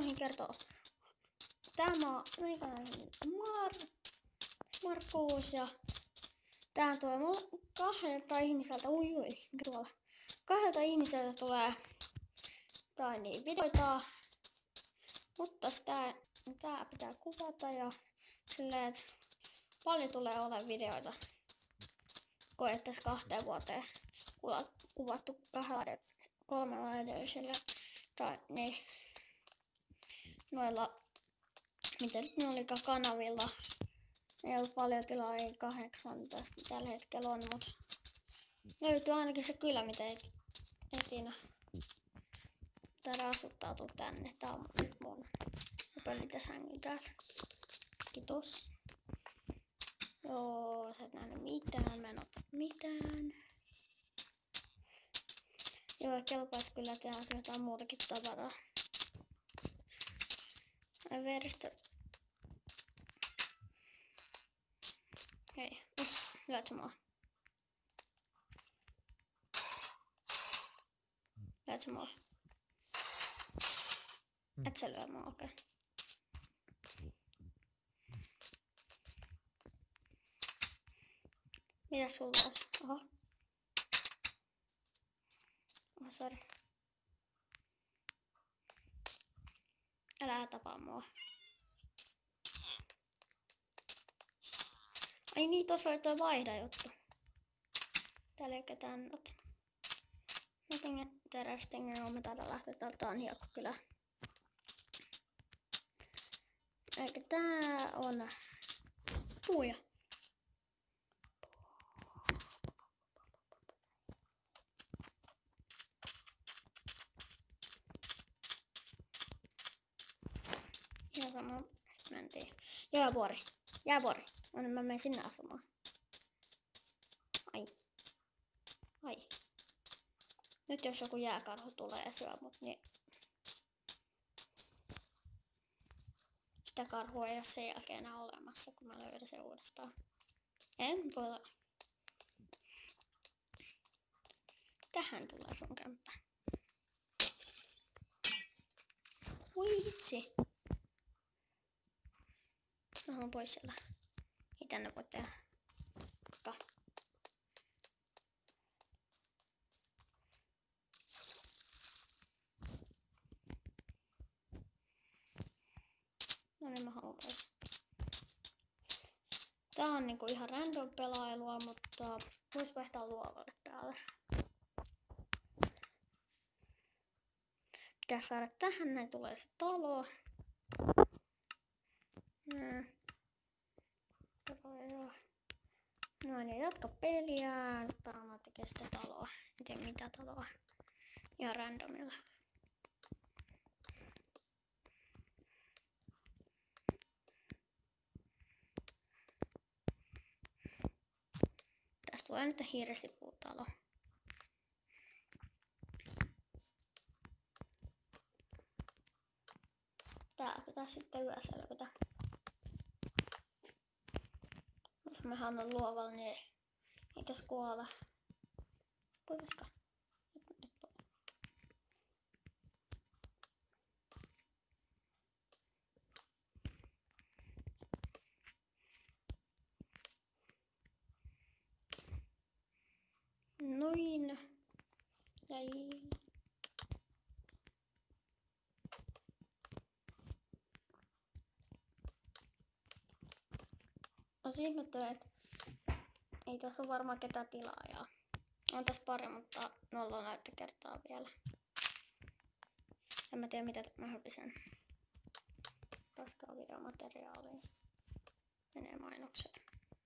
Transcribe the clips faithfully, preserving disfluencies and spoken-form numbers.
unohdin kertoa. Tämä on meikäläinen Mar Markus ja tää tulee mulle kahdelta ihmiseltä. Ui ui, mikä tuolla? Kahdelta ihmiseltä tulee tai niin videoita. Mutta tää, tää pitää kuvata ja silleen, että paljon tulee olemaan videoita. Koettaisiin kahteen vuoteen kuvattu kahdella kolmella edellisellä tai niin noilla, miten ne olikaan kanavilla. Ei ollut paljon tilaa, ei kahdeksantoista tällä hetkellä on, mutta löytyy ainakin se kylä, mitä etin. Täällä asuttautuu tänne. Tää on nyt mun pölytäsängyn täältä. Kiitos. Joo, sä et nähnyt mitään, mä en ota mitään. Joo, kelpaisi kyllä tehdä jotain muutakin tavaraa. Ai veristä. Hei, us, lyöt sä mua? Lyöt sä mua? Et sä lyö mua, okei. Okay. Mitä sulla on? Oho. Oh, sori. Älä tapaa mua. Ai niin, tossa oli toi vaihda juttu. Täällä ei ketään ot. Nothing interesting. No, me täällä lähtee täältä on Hiekkokylä. Eikä tää on puuja. Ihan sama. Mentiin. Jäävuori. Jäävuori. No niin mä menen sinne asumaan. Ai. Ai. Nyt jos joku jääkarhu tulee ja syö mut, niin sitä karhua ei ole sen jälkeen enää olemassa, kun mä löydän sen uudestaan. En voi. Tähän tulee sun kämppä. Ui vitsi. Mä haluan pois siellä. Ei tänne voi tehdä. Ka. No niin, mä haluan pois. Tää on niinku ihan random pelailua, mutta vois vaihtaa luovalle täällä. Pitää saada tähän, näin tulee se talo. Nää. Noin, ja jatka peliä. Varmaan tekee sitä taloa. En tiedä mitä taloa. Ihan randomilla. Tästä tulee nyt hiiresipuutalo. Tää pitää sitten yöselvitä. Jos mä annan luovalla, niin ei tässä kuolla. Kuivaska? Noin. Näin. No ihmettelen, että ei tässä ole varmaan ketään tilaajaa. On tässä pari, mutta nolla näyttä kertaa vielä. En mä tiedä mitä mä höpisen. Paskaa videomateriaaliin. Menee mainokset.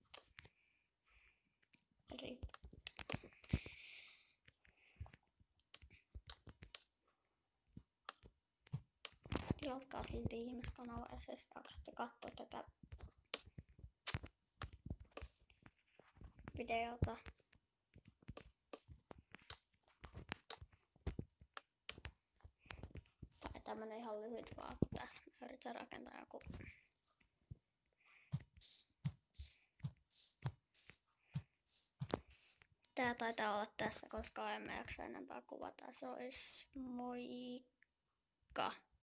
Eli tilatkaa silti ihmiskanava ja se jaksatte katsoa tätä videota. Tai tämmönen ihan lyhyt vaan, kun tässä mä yritän rakentaa joku. Tää taitaa olla tässä, koska emme jaksa enempää kuvata. Se olisi moikka!